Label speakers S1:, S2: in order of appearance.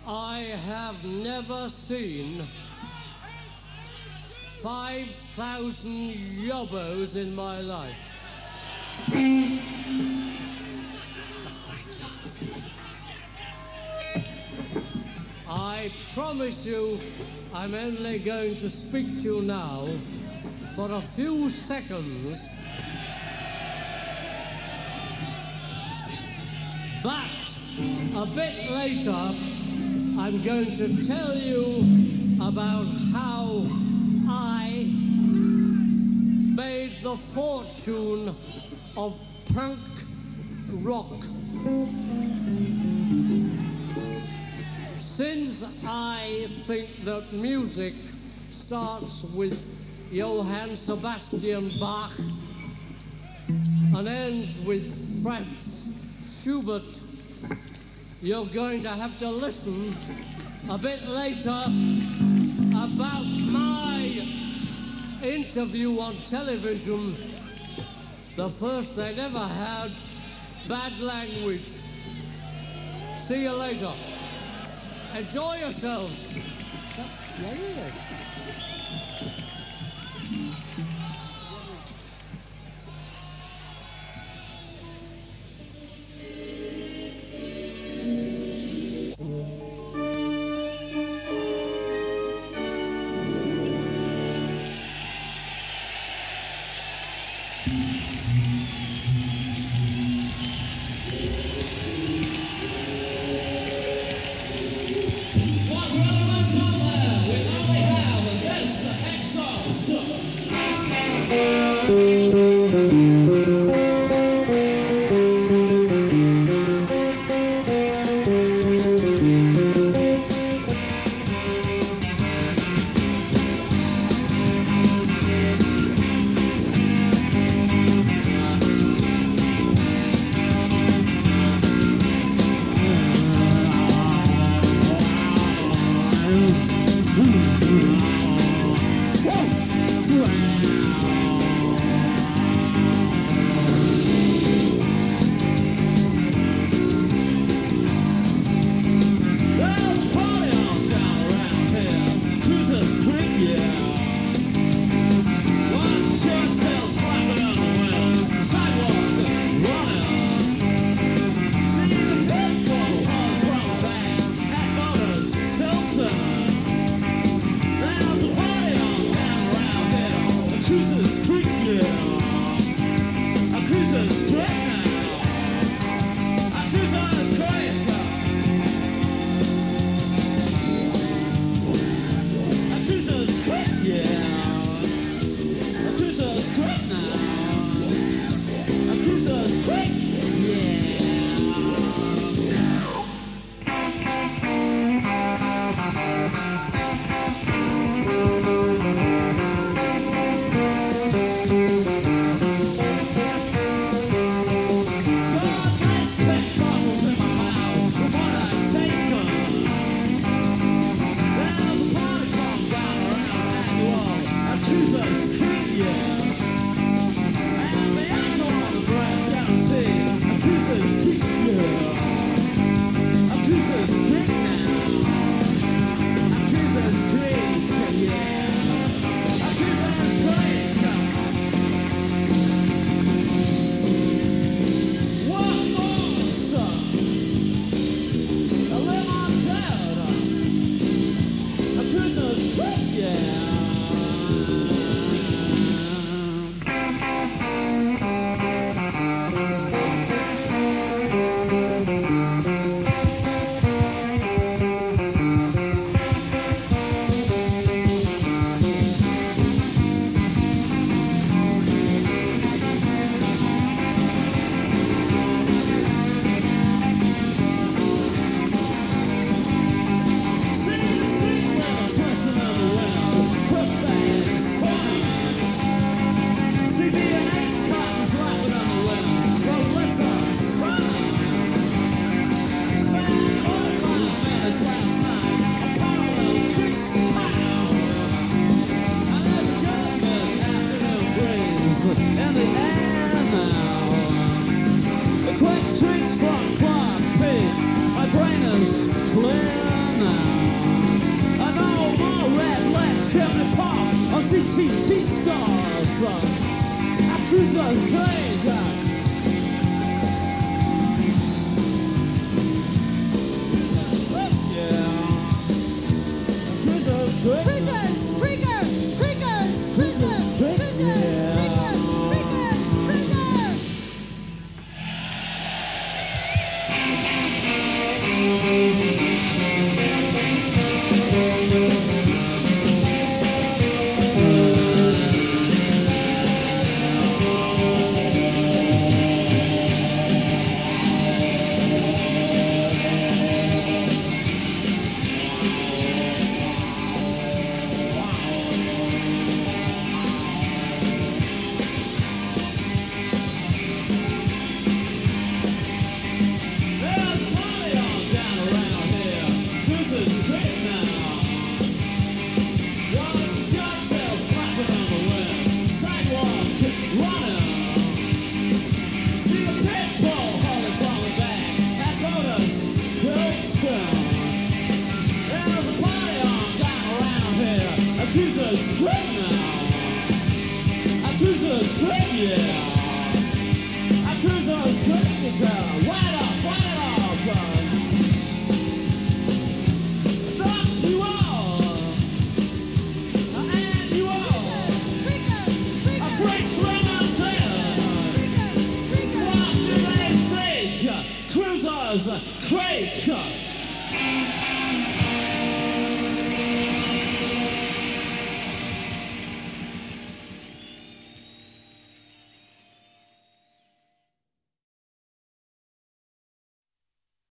S1: I have never seen 5,000 yobbos in my life. I promise you, I'm only going to speak to you now for a few seconds, but a bit later, I'm going to tell you about how I made the fortune of punk rock. Since I think that music starts with Johann Sebastian Bach and ends with Franz Schubert, you're going to have to listen a bit later about my interview on television, the first they'd ever had, bad language. See you later. Enjoy yourselves.
S2: Kevin Park on CTT stuff. Our cruiser's great.
S3: Critters, critters, critters, critters, critters, critters, critters, critters.
S2: Cruisers, Craig.